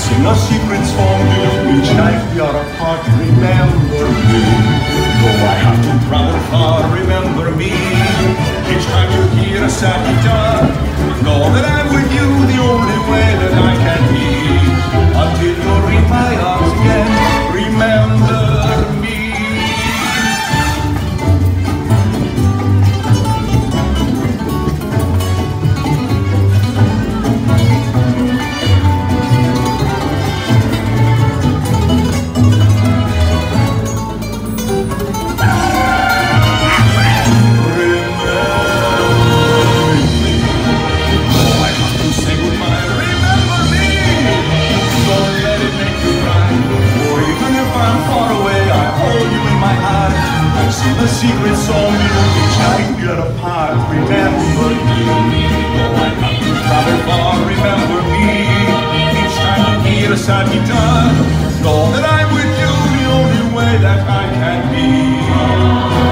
sing a secret song to you each night we are apart. Remember me. Though I have to travel far, remember me. Each time you hear a sad guitar, know that I'm with you the only way that I can be. Until you're in my arms again, remember me. Sing a secret song each night we are apart. Remember me. Though I have to travel far, remember me. Each time you hear a sad guitar, know that I'm with you the only way that I can be.